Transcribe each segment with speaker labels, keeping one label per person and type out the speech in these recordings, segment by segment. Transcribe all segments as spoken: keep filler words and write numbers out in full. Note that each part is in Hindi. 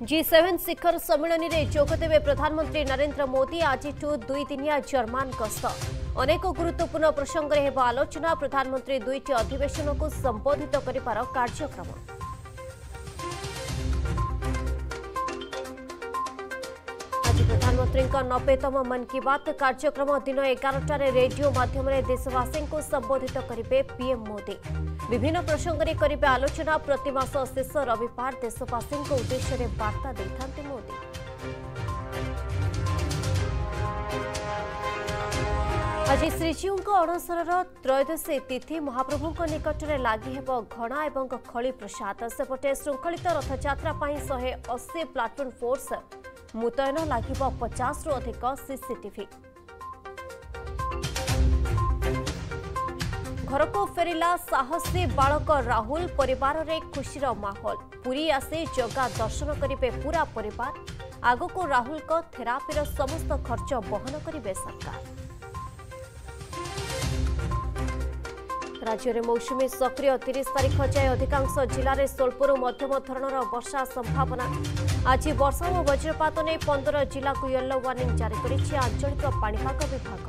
Speaker 1: जी सेवेन शिखर सम्मेलन में जोगदेवे प्रधानमंत्री नरेंद्र मोदी आज दुई दिनिया जर्मान गस्त अनेक गुरुत्वपूर्ण प्रसंग में आलोचना। प्रधानमंत्री दुईटी अधिवेशन को संबोधित करिबार कार्यक्रम। आज प्रधानमंत्री नब्बेतम मन की बात कार्यक्रम दिन एगारटार रेडियो माध्यम देशवासी को संबोधित करेंगे पीएम मोदी। विभिन्न प्रसंग में करेंगे आलोचना। प्रतिमास शेष रविवार देशवासी उद्देश्य वार्ता देते मोदी। आज श्रीजीऊ अणसर त्रयोदशी तिथि महाप्रभु निकट में लगी घणा और खली प्रसाद। सेपटे श्रृंखलित रथयात्रा शहे अशी प्लाटून फोर्स मुतयन लगे पचास रु अधिक सीसीटीवी। घर को फेरिला साहसी बालक राहुल। परिवार रे खुशीर माहौल। पुरी आसे जगा दर्शन करेंगे पूरा परिवार। आग को राहुल को थेरापीर समस्त खर्च बहन करेंगे सरकार। राज्य में मौसुमी सक्रिय तीस तारीख जाए अधिकांश जिले में स्वल्प मध्यम धरणर वर्षा संभावना। आज वर्षा और वज्रपात नहीं पंद्रह जिला को येलो वार्निंग जारी करिछि आंचलिक पाणीपाग विभाग।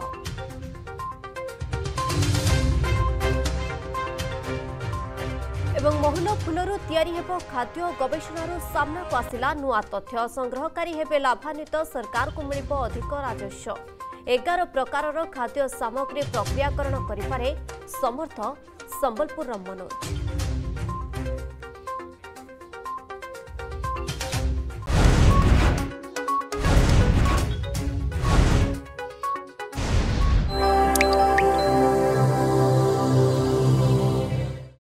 Speaker 1: एवं महल फूलरू तैयारी हेबो खाद्य गवेषणार सामना को आसिला नुआ तथ्य। संग्रहकारी हेबे लाभान्वित सरकार को मिलिबो अधिक राजस्व। एगार प्रकारर खाद्य सामग्री प्रक्रियाकरण करिपारे समर्थ संबलपुर मनोज।